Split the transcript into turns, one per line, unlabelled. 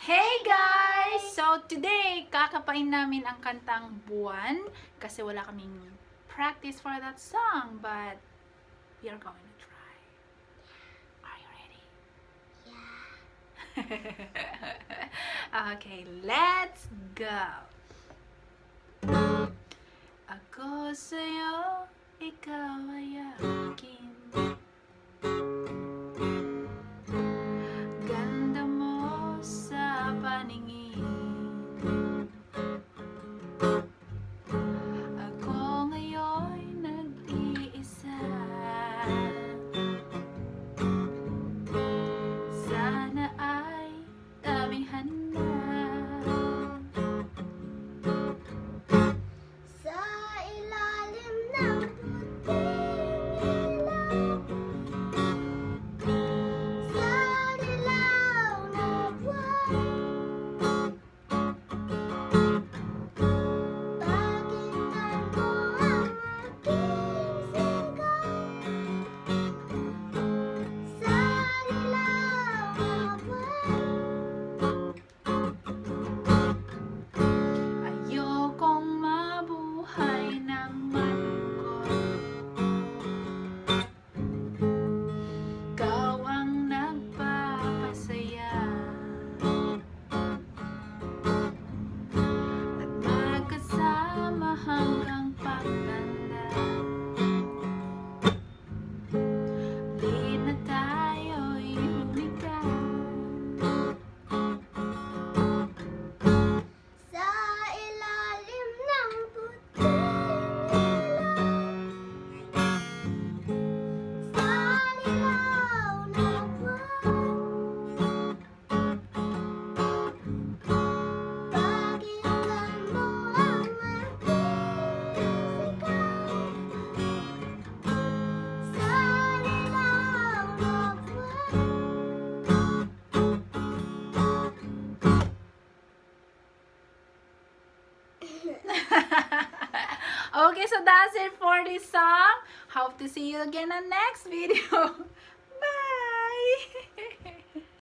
Hey guys! So today, kakapain namin ang kantang Buwan kasi wala kaming practice for that song, but we are going to try. Are you ready? Yeah. Okay, let's go! Ako sa'yo, ikaw ay akin. Ganda mo sa paningin. Ako ngayon nag-iisa. Sana ay damihan na.
Sa ilalim ng puting ilaw, sa dilaw na buwan, pakinggan mo ang aking sigaw. Sa dilaw na buwan,
Ayokong mabuhay ng malungkot. Ikaw ang nagpapasaya. At magkasama hanggang pagtanda. Di na tayo'y lumigaw.
sa ilalim ng puting ilaw, sa dilaw na buwan, pakinggan mo ang aking sigaw. Sa dilaw na buwan.
Okay, so that's it for this song. Hope to see you again on next video.